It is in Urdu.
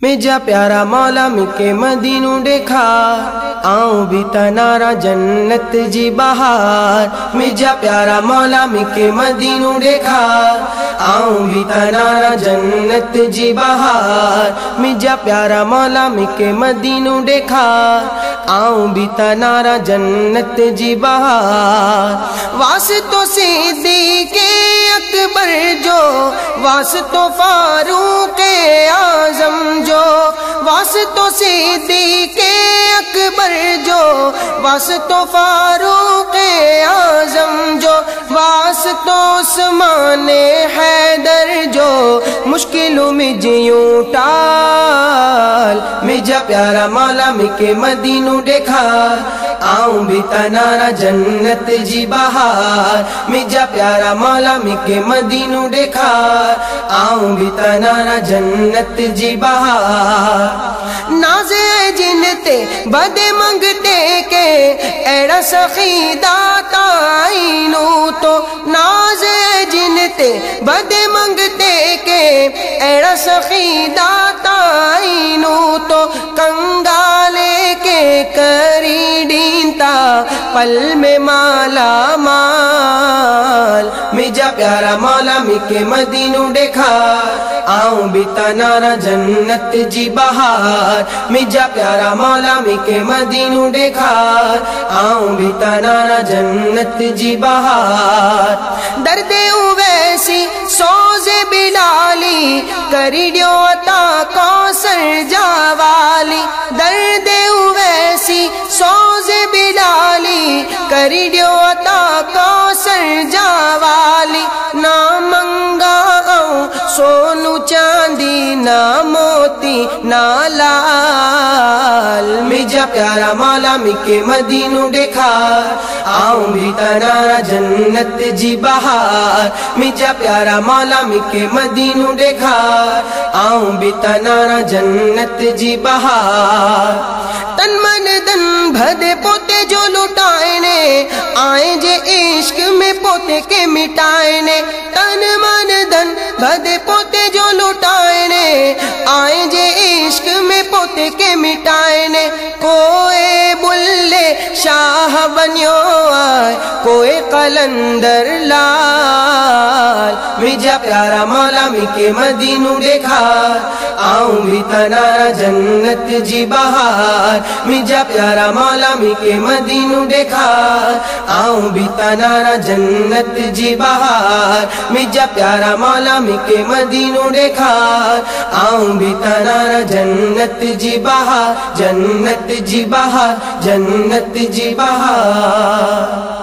میجا پیارا مولا مکے مدینوں دیکھا آؤں بھی تنارا جنت جی بہار میجا پیارا مولا مکے مدینوں دیکھا آؤں بھی تنارا جنت جی بہار میجا پیارا مولا مکے مدینوں دیکھا آؤں بھی تنارا جنت جی بہار واسطوں صدیق اکبر جو واسطوں فاروق اعظم جو واسطوں صدیق اکبر جو واسطوں فاروق اعظم جو واسطوں عثمان حیدر جو مشکلوں میں جیوں ٹال میجا پیارا مولا مکے مدینوں دیکھا آؤں بھی تنارا جنت جی بہار میجا پیارا مولا مکے مدینوں دیکھا آؤں بھی تنارا جنت جی بہار نازے جنتے بدے منگتے کے ایڑا سخی داتا آئینو تو نازے جنتے بدے منگتے کے ایڑا سخی داتا آئینو تو کنگالے کے کری ڈینتا پل میں مالا مال میجا پیارا مولا مکے مدینوں دیکھا آؤں بھی تنارا جنت جی بہار میجا پیارا مولا مکے مدینوں دیکھا آؤں بھی تنارا جنت جی بہار درد اویسی سوز بلالی کری ڈیو عطا کوثر جاوالی درد اویسی سوز بلالی کری ڈیو عطا کوثر جاوالی نہ منگا سونو چاندی نہ موتی نہ لال میجا پیارا مولا مکے مدینوں دیکھا آؤں بھی تنارا جنت جی بہار میجا پیارا مولا مکے مدینوں دیکھا آؤں بھی تنارا جنت جی بہار تن من دن بھدے پوتے جو لٹائے نے آئیں جے عشق میں پوتے کے مٹائے نے تن من دن بھدے پوتے جو لٹائے نے آئیں جے عشق میں پوتے کے مٹائے نے کوئی بلے شاہ بنیو آئے کوئی قلندر لال میجا پیارا مولا مکے مدینوں دیکھا آؤں بھی تنارا جنت جی بہار میجا پیارا مولا مکے مدینوں دیکھا آؤں بھی تنارا جنت جی بہار میجا پیارا مولا مکے مدینوں دیکھا آؤں بھی تنارا جنت جی بہار جنت جی بہار جنت جی بہار